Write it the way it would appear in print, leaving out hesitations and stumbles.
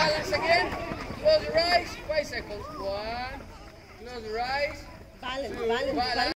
balance again. Close your eyes. 5 seconds. 1. Close your eyes. 2. Balance.